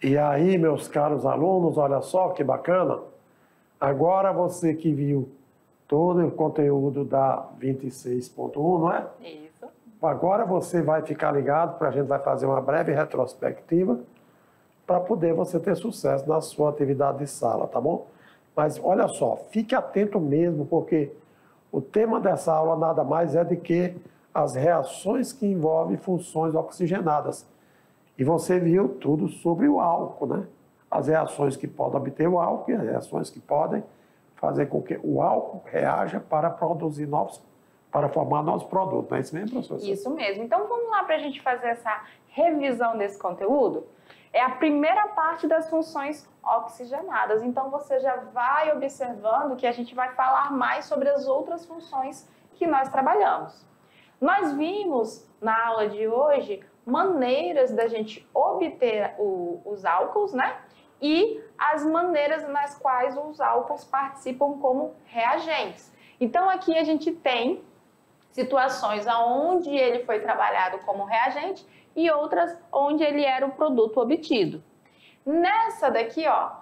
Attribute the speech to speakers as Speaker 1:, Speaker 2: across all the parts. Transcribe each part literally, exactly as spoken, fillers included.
Speaker 1: E aí, meus caros alunos, olha só que bacana. Agora você que viu todo o conteúdo da vinte e seis ponto um, não é?
Speaker 2: Isso.
Speaker 1: Agora você vai ficar ligado, para a gente vai fazer uma breve retrospectiva para poder você ter sucesso na sua atividade de sala, tá bom? Mas olha só, fique atento mesmo, porque o tema dessa aula nada mais é de que as reações que envolvem funções oxigenadas. E você viu tudo sobre o álcool, né? As reações que podem obter o álcool e as reações que podem fazer com que o álcool reaja para produzir novos, para formar novos produtos. Não é isso mesmo, professor?
Speaker 2: Isso mesmo. Então vamos lá para a gente fazer essa revisão desse conteúdo? É a primeira parte das funções oxigenadas. Então você já vai observando que a gente vai falar mais sobre as outras funções que nós trabalhamos. Nós vimos na aula de hoje maneiras da gente obter o, os álcools, né? E as maneiras nas quais os álcools participam como reagentes. Então aqui a gente tem situações onde ele foi trabalhado como reagente e outras onde ele era o produto obtido. Nessa daqui, ó,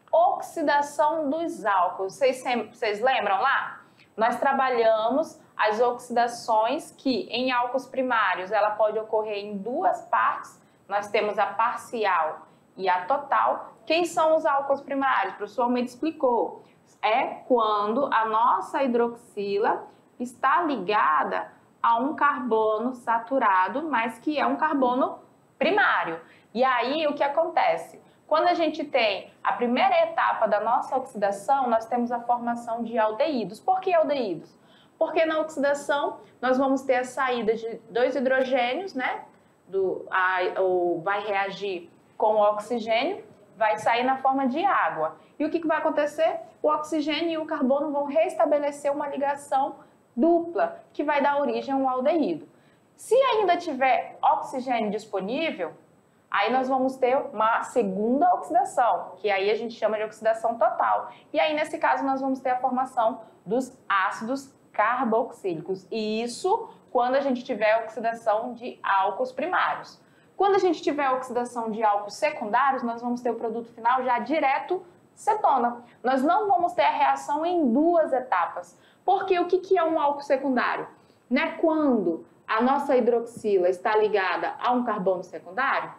Speaker 2: oxidação dos álcools. Vocês, vocês lembram lá? Nós trabalhamos as oxidações que em álcools primários ela pode ocorrer em duas partes. Nós temos a parcial e a total. Quem são os álcools primários? O professor Almeida explicou. É quando a nossa hidroxila está ligada a um carbono saturado, mas que é um carbono primário. E aí o que acontece? Quando a gente tem a primeira etapa da nossa oxidação, nós temos a formação de aldeídos. Por que aldeídos? Porque na oxidação nós vamos ter a saída de dois hidrogênios, né? Do, a, o, vai reagir com o oxigênio, vai sair na forma de água. E o que, que vai acontecer? O oxigênio e o carbono vão restabelecer uma ligação dupla, que vai dar origem ao aldeído. Se ainda tiver oxigênio disponível, aí nós vamos ter uma segunda oxidação, que aí a gente chama de oxidação total. E aí, nesse caso, nós vamos ter a formação dos ácidos carboxílicos. E isso quando a gente tiver oxidação de álcools primários. Quando a gente tiver oxidação de álcools secundários, nós vamos ter o produto final já direto cetona. Nós não vamos ter a reação em duas etapas. Porque o que, que é um álcool secundário? Né? Quando a nossa hidroxila está ligada a um carbono secundário,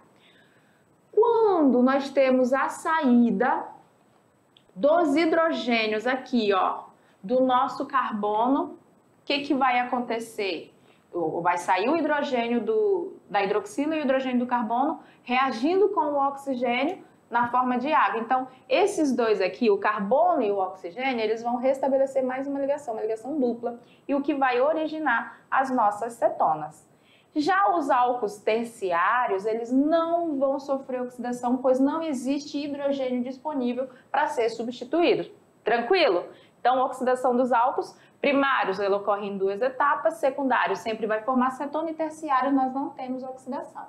Speaker 2: quando nós temos a saída dos hidrogênios aqui, ó, do nosso carbono, o que, que vai acontecer? Vai sair o hidrogênio do, da hidroxila e o hidrogênio do carbono reagindo com o oxigênio na forma de água. Então, esses dois aqui, o carbono e o oxigênio, eles vão restabelecer mais uma ligação, uma ligação dupla, e o que vai originar as nossas cetonas. Já os álcools terciários, eles não vão sofrer oxidação, pois não existe hidrogênio disponível para ser substituído. Tranquilo? Então, a oxidação dos álcools primários, ela ocorre em duas etapas, secundários sempre vai formar cetona e terciários nós não temos oxidação.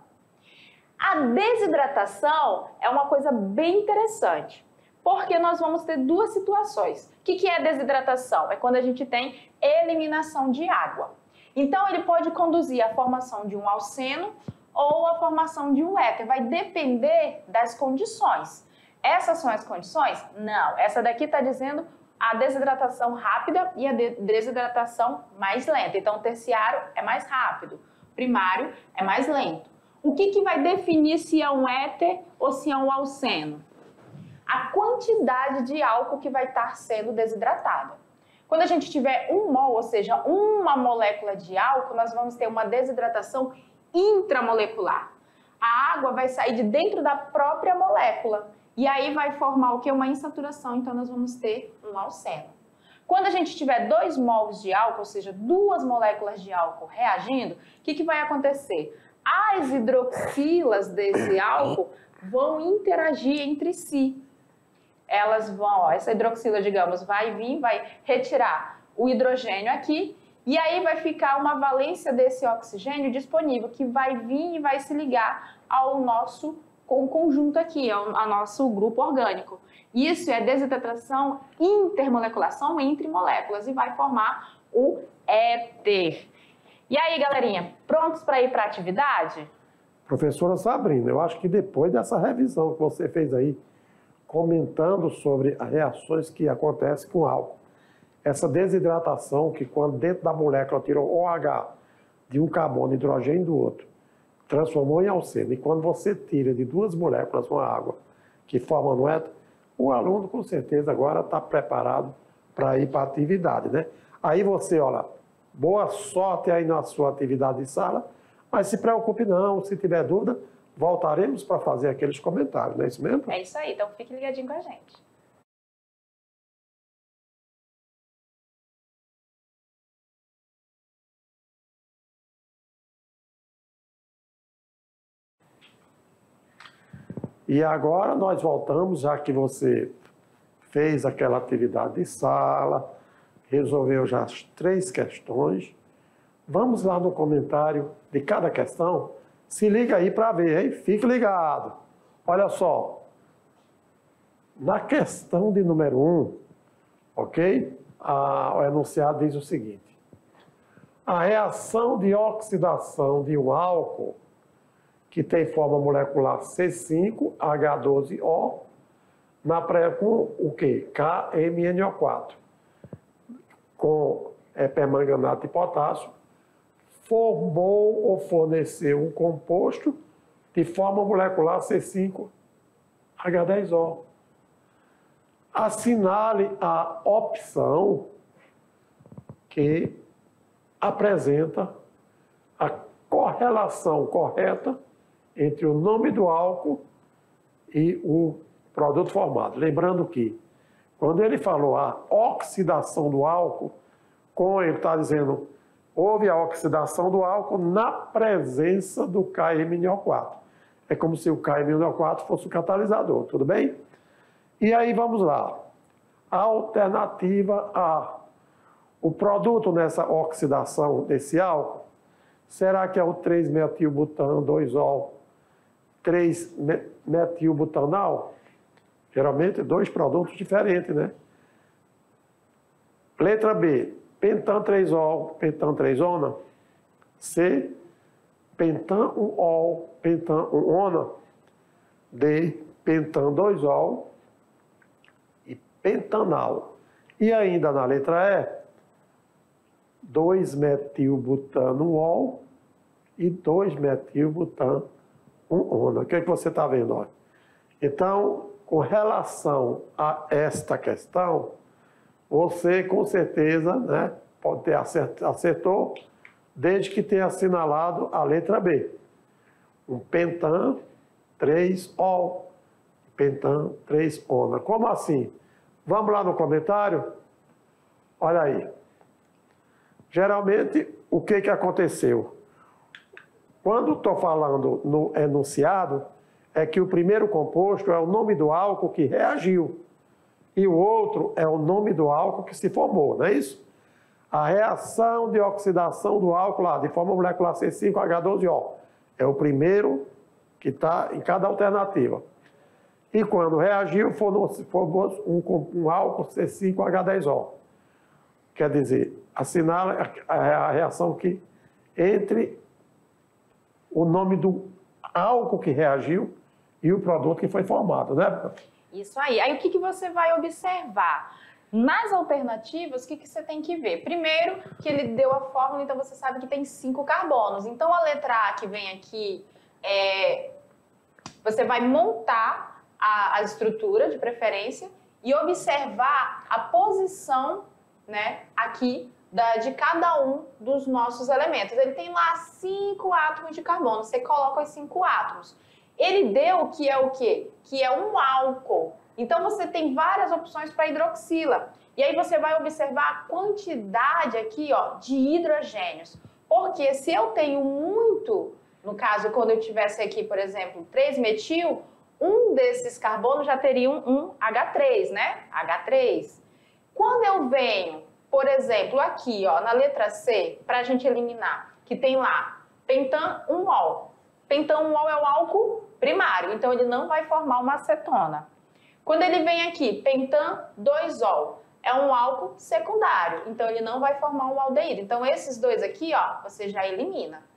Speaker 2: A desidratação é uma coisa bem interessante, porque nós vamos ter duas situações. O que é desidratação? É quando a gente tem eliminação de água. Então, ele pode conduzir à formação de um alceno ou à formação de um éter. Vai depender das condições. Essas são as condições? Não. Essa daqui está dizendo a desidratação rápida e a desidratação mais lenta. Então, o terciário é mais rápido, o primário é mais lento. O que, que vai definir se é um éter ou se é um alceno? A quantidade de álcool que vai estar sendo desidratada. Quando a gente tiver um mol, ou seja, uma molécula de álcool, nós vamos ter uma desidratação intramolecular. A água vai sair de dentro da própria molécula e aí vai formar o que? Uma insaturação, então nós vamos ter um alceno. Quando a gente tiver dois mols de álcool, ou seja, duas moléculas de álcool reagindo, o que, que vai acontecer? As hidroxilas desse álcool vão interagir entre si. Elas vão, ó, essa hidroxila, digamos, vai vir, vai retirar o hidrogênio aqui, e aí vai ficar uma valência desse oxigênio disponível, que vai vir e vai se ligar ao nosso conjunto aqui, ao, ao nosso grupo orgânico. Isso é desidratação intermolecular, são entre moléculas, e vai formar o éter. E aí, galerinha, prontos para ir para a atividade?
Speaker 1: Professora Sabrina, eu acho que depois dessa revisão que você fez aí, comentando sobre as reações que acontecem com álcool, essa desidratação que quando dentro da molécula tirou O H de um carbono e hidrogênio do outro, transformou em alceno, e quando você tira de duas moléculas uma água que forma um éter, o aluno com certeza agora está preparado para ir para a atividade, né? Aí você, olha, boa sorte aí na sua atividade de sala, mas se preocupe não, se tiver dúvida, voltaremos para fazer aqueles comentários, não é isso mesmo?
Speaker 2: É isso aí, então fique ligadinho com a gente.
Speaker 1: E agora nós voltamos, já que você fez aquela atividade de sala, resolveu já as três questões, vamos lá no comentário de cada questão, se liga aí para ver, hein? Fique ligado. Olha só, na questão de número um, ok? A, o enunciado diz o seguinte: a reação de oxidação de um álcool que tem forma molecular C cinco H doze O, na pré com o quê? K M N O quatro, com é, permanganato de potássio, formou ou forneceu um composto de forma molecular C cinco H dez O. Assinale a opção que apresenta a correlação correta entre o nome do álcool e o produto formado. Lembrando que, quando ele falou a oxidação do álcool, com ele está dizendo, houve a oxidação do álcool na presença do K M N O quatro. É como se o K M N O quatro fosse o catalisador, tudo bem? E aí vamos lá. A alternativa A. O produto nessa oxidação desse álcool, será que é o três metilbutano dois ol três metilbutanal? Geralmente, dois produtos diferentes, né? Letra B, pentan três ol, pentan três ona. C, pentan um ol, pentan um ona. D, pentan dois ol e pentanal. E ainda na letra E, dois metilbutano ol e dois metilbutano ona. O que é que você está vendo? Ó? Então, com relação a esta questão, você com certeza, né, pode ter acertou, acertou, desde que tenha assinalado a letra B. Um pentan três ol, pentan três ona. Como assim? Vamos lá no comentário? Olha aí. Geralmente, o que, que aconteceu? Quando estou falando no enunciado, é que o primeiro composto é o nome do álcool que reagiu e o outro é o nome do álcool que se formou, não é isso? A reação de oxidação do álcool lá, de forma molecular C cinco H doze O, é o primeiro que está em cada alternativa. E quando reagiu, formou, formou um, um álcool C cinco H dez O. Quer dizer, assinala a, a reação que entre o nome do álcool que reagiu e o produto que foi formado, né?
Speaker 2: Isso aí. Aí o que, que você vai observar? Nas alternativas, o que, que você tem que ver? Primeiro, que ele deu a fórmula, então você sabe que tem cinco carbonos. Então a letra A que vem aqui, é, você vai montar a, a estrutura de preferência e observar a posição, né, aqui Da, de cada um dos nossos elementos. Ele tem lá cinco átomos de carbono, você coloca os cinco átomos. Ele deu que é o quê? Que é um álcool. Então, você tem várias opções para hidroxila. E aí, você vai observar a quantidade aqui, ó, de hidrogênios. Porque se eu tenho muito, no caso, quando eu tivesse aqui, por exemplo, três metil, um desses carbonos já teria um, um H três, né? H três. Quando eu venho, por exemplo, aqui, ó, na letra C, para a gente eliminar, que tem lá pentan um ol. Pentan um ol é o álcool primário, então ele não vai formar uma acetona. Quando ele vem aqui, pentan dois ol, é um álcool secundário, então ele não vai formar um aldeído. Então esses dois aqui, ó, você já elimina.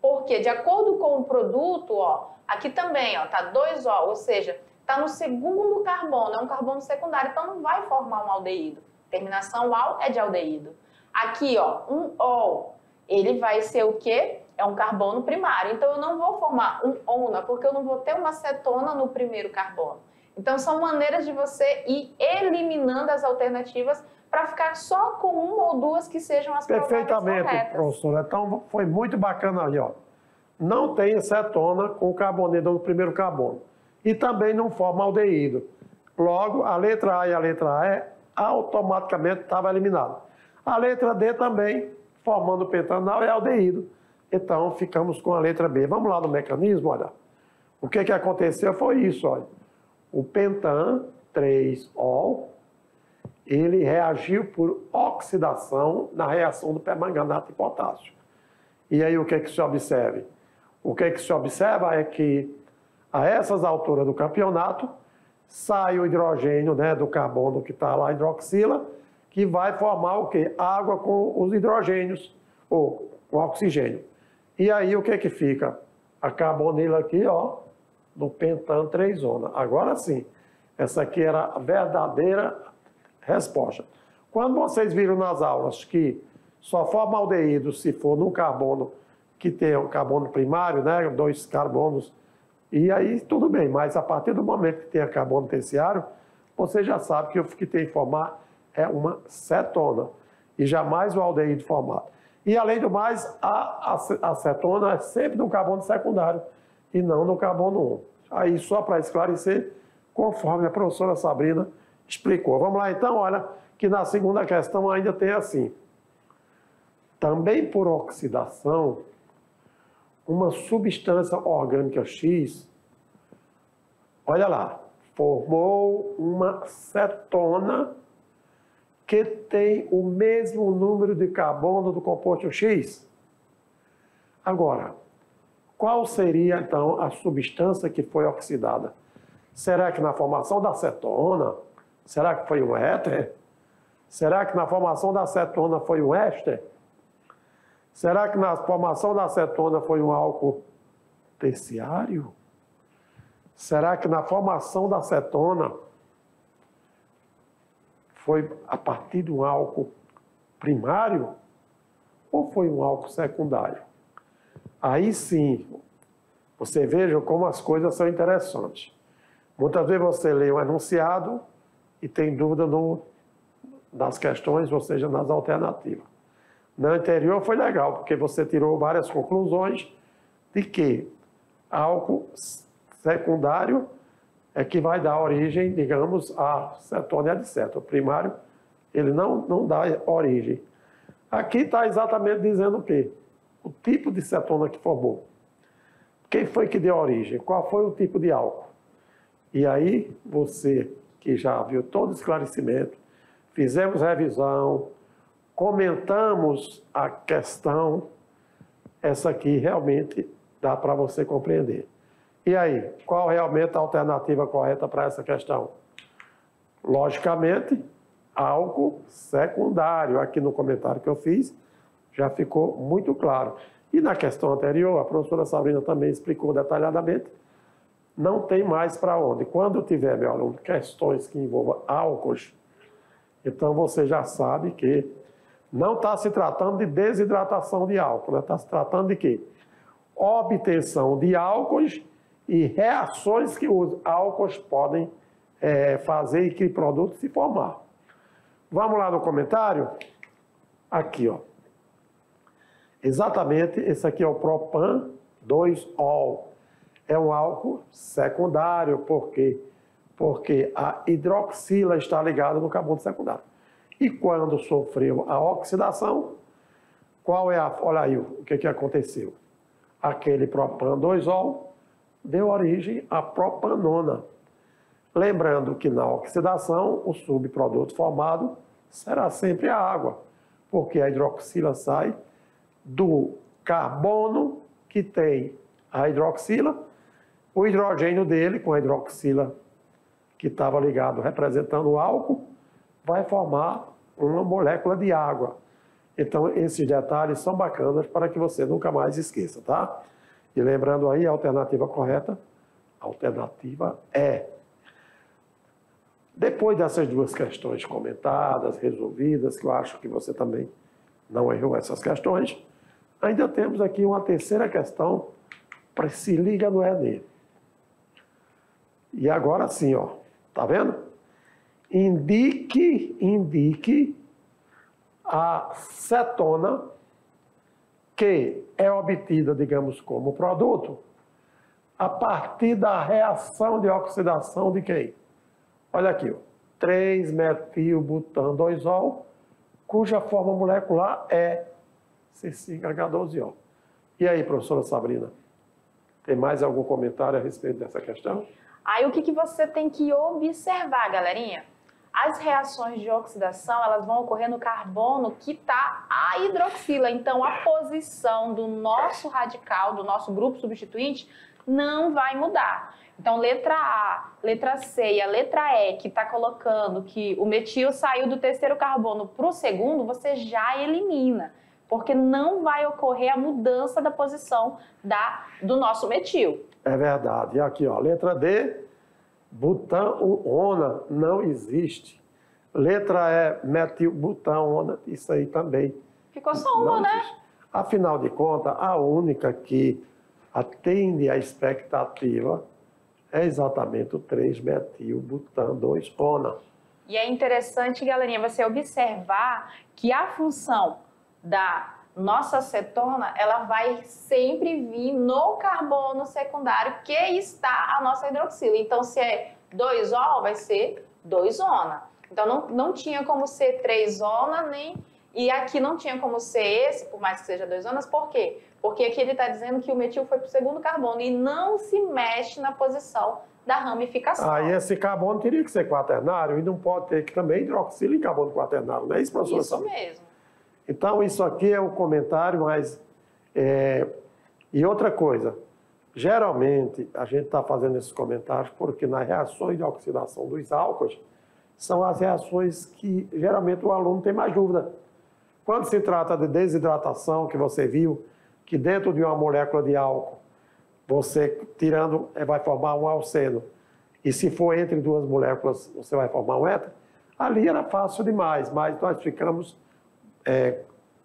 Speaker 2: Porque, de acordo com o produto, ó, aqui também, ó, tá dois O, ou seja, tá no segundo carbono, é um carbono secundário, então não vai formar um aldeído. Terminação al é de aldeído. Aqui, ó, um O, ele vai ser o quê? É um carbono primário. Então, eu não vou formar um ona, porque eu não vou ter uma cetona no primeiro carbono. Então, são maneiras de você ir eliminando as alternativas para ficar só com uma ou duas que sejam as
Speaker 1: perfeitamente, professora. Então, foi muito bacana aí, ó. Não tem cetona com carboneto no primeiro carbono. E também não forma aldeído. Logo, a letra A e a letra E automaticamente estava eliminada. A letra D também, formando pentanal, é aldeído. Então, ficamos com a letra B. Vamos lá no mecanismo, olha. O que, que aconteceu foi isso, olha. O pentan três ol, ele reagiu por oxidação na reação do permanganato de potássio. E aí, o que, que se observa? O que, que se observa é que, a essas alturas do campeonato, sai o hidrogênio, né, do carbono que está lá, hidroxila, que vai formar o quê? Água com os hidrogênios, ou com oxigênio. E aí, o que que fica? A carbonila aqui, ó, no pentan três ona. Agora sim, essa aqui era a verdadeira resposta. Quando vocês viram nas aulas que só forma aldeído se for no carbono que tem o carbono primário, né, dois carbonos, e aí tudo bem, mas a partir do momento que tem carbono terciário, você já sabe que o que tem que formar é uma cetona, e jamais o aldeído formado. E além do mais, a, a, a cetona é sempre no carbono secundário, e não no carbono um. Aí, só para esclarecer, conforme a professora Sabrina explicou. Vamos lá então, olha, que na segunda questão ainda tem assim. Também por oxidação, uma substância orgânica X, olha lá, formou uma cetona que tem o mesmo número de carbono do composto X. Agora, qual seria, então, a substância que foi oxidada? Será que na formação da cetona? Será que foi um éter? Será que na formação da cetona foi um éster? Será que na formação da cetona foi um álcool terciário? Será que na formação da cetona foi a partir de um álcool primário ou foi um álcool secundário? Aí sim, você veja como as coisas são interessantes. Muitas vezes você lê um enunciado e tem dúvida no, das questões, ou seja, nas alternativas. Na anterior foi legal, porque você tirou várias conclusões de que álcool secundário é que vai dar origem, digamos, a cetona e etc. O primário, ele não, não dá origem. Aqui está exatamente dizendo o quê? O tipo de cetona que formou. Quem foi que deu origem? Qual foi o tipo de álcool? E aí, você que já viu todo o esclarecimento, fizemos revisão, comentamos a questão, essa aqui realmente dá para você compreender. E aí, qual realmente a alternativa correta para essa questão? Logicamente, álcool secundário. Aqui no comentário que eu fiz, já ficou muito claro. E na questão anterior, a professora Sabrina também explicou detalhadamente, não tem mais para onde. Quando tiver, meu aluno, questões que envolvam álcools, então você já sabe que não está se tratando de desidratação de álcool, está, né? se tratando de quê? Obtenção de álcools e reações que os álcools podem é, fazer e que produto se formar. Vamos lá no comentário? Aqui, ó. Exatamente, esse aqui é o propan dois ol. É um álcool secundário, por quê? Porque a hidroxila está ligada no carbono secundário. E quando sofreu a oxidação, qual é a... Olha aí o que, que aconteceu. Aquele propan dois ol deu origem à propanona. Lembrando que na oxidação, o subproduto formado será sempre a água, porque a hidroxila sai do carbono que tem a hidroxila, o hidrogênio dele, com a hidroxila que estava ligado representando o álcool, vai formar uma molécula de água. Então, esses detalhes são bacanas para que você nunca mais esqueça, tá? E lembrando aí, a alternativa correta, a alternativa é... Depois dessas duas questões comentadas, resolvidas, que eu acho que você também não errou essas questões, ainda temos aqui uma terceira questão para se liga no Enem. E agora sim, ó, tá vendo? Indique, indique a cetona que é obtida, digamos, como produto a partir da reação de oxidação de quem? Olha aqui, ó, três metil butandosol, cuja forma molecular é C cinco H doze O. E aí, professora Sabrina, tem mais algum comentário a respeito dessa questão?
Speaker 2: Aí o que, que você tem que observar, galerinha? As reações de oxidação, elas vão ocorrer no carbono que está a hidroxila. Então, a posição do nosso radical, do nosso grupo substituinte, não vai mudar. Então, letra A, letra C e a letra E, que está colocando que o metil saiu do terceiro carbono para o segundo, você já elimina, porque não vai ocorrer a mudança da posição da, do nosso metil.
Speaker 1: É verdade. E aqui, ó, letra D, butanona não existe. Letra E, metilbutanona, isso aí também.
Speaker 2: Ficou só uma, né?
Speaker 1: Existe. Afinal de contas, a única que atende à expectativa é exatamente o três metil butan dois ona.
Speaker 2: E é interessante, galerinha, você observar que a função da nossa cetona, ela vai sempre vir no carbono secundário que está a nossa hidroxila. Então, se é dois O, vai ser dois ona. Então, não, não tinha como ser três ona, nem... E aqui não tinha como ser esse, por mais que seja dois onas. Por quê? Porque aqui ele está dizendo que o metil foi para o segundo carbono e não se mexe na posição da ramificação.
Speaker 1: Aí ah, esse carbono teria que ser quaternário e não pode ter que também hidroxila em carbono quaternário, não é isso, professora?
Speaker 2: Isso mesmo.
Speaker 1: Então, isso aqui é um comentário, mas... É... E outra coisa, geralmente a gente está fazendo esses comentários porque nas reações de oxidação dos álcools são as reações que geralmente o aluno tem mais dúvida. Quando se trata de desidratação, que você viu, que dentro de uma molécula de álcool, você tirando, vai formar um alceno, e se for entre duas moléculas, você vai formar um éter, ali era fácil demais, mas nós ficamos, é,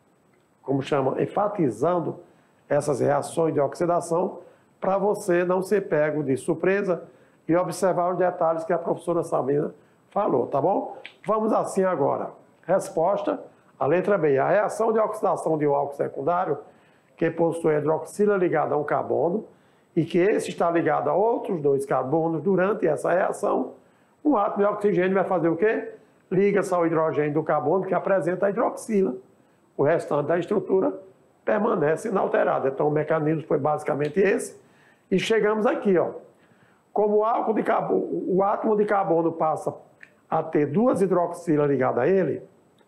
Speaker 1: como chama, enfatizando essas reações de oxidação para você não ser pego de surpresa e observar os detalhes que a professora Sabrina falou, tá bom? Vamos assim agora. Resposta, a letra B. A reação de oxidação de um álcool secundário que possui hidroxila ligada a um carbono e que esse está ligado a outros dois carbonos durante essa reação, um átomo de oxigênio vai fazer o quê? Liga-se ao hidrogênio do carbono que apresenta a hidroxila. O restante da estrutura permanece inalterado. Então, o mecanismo foi basicamente esse. E chegamos aqui, ó. Como o, álcool de carbono, o átomo de carbono passa a ter duas hidroxilas ligadas a ele,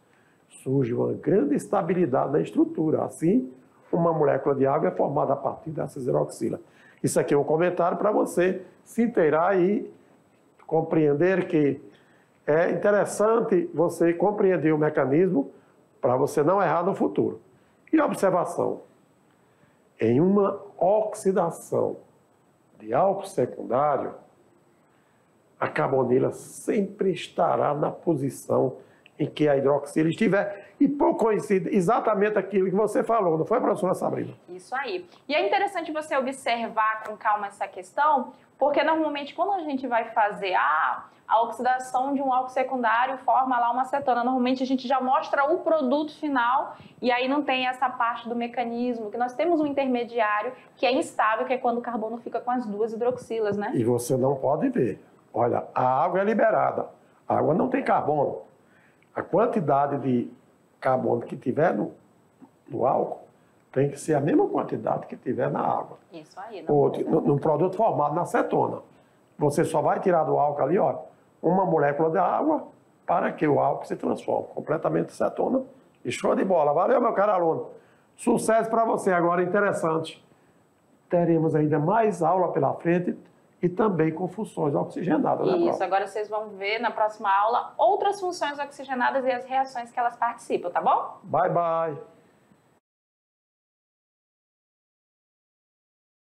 Speaker 1: surge uma grande estabilidade na estrutura. Assim, uma molécula de água é formada a partir dessas hidroxilas. Isso aqui é um comentário para você se inteirar e compreender que é interessante você compreender o mecanismo para você não errar no futuro. E observação, em uma oxidação de álcool secundário, a carbonila sempre estará na posição em que a hidroxila estiver, e por coincidência, exatamente aquilo que você falou, não foi, professora Sabrina?
Speaker 2: Isso aí. E é interessante você observar com calma essa questão, porque normalmente quando a gente vai fazer ah, a oxidação de um álcool secundário, forma lá uma cetona, normalmente a gente já mostra o produto final, e aí não tem essa parte do mecanismo, que nós temos um intermediário que é instável, que é quando o carbono fica com as duas hidroxilas, né?
Speaker 1: E você não pode ver. Olha, a água é liberada, a água não tem carbono. A quantidade de carbono que tiver no, no álcool tem que ser a mesma quantidade que tiver na água.
Speaker 2: Isso aí. Não
Speaker 1: Ou no, no produto formado na cetona. Você só vai tirar do álcool ali, ó, uma molécula de água para que o álcool se transforme completamente em cetona. E show de bola. Valeu, meu caro aluno. Sucesso para você. Agora, interessante. Teremos ainda mais aula pela frente e também com funções oxigenadas. Né,
Speaker 2: Isso, agora vocês vão ver na próxima aula outras funções oxigenadas e as reações que elas participam, tá bom?
Speaker 1: Bye, bye.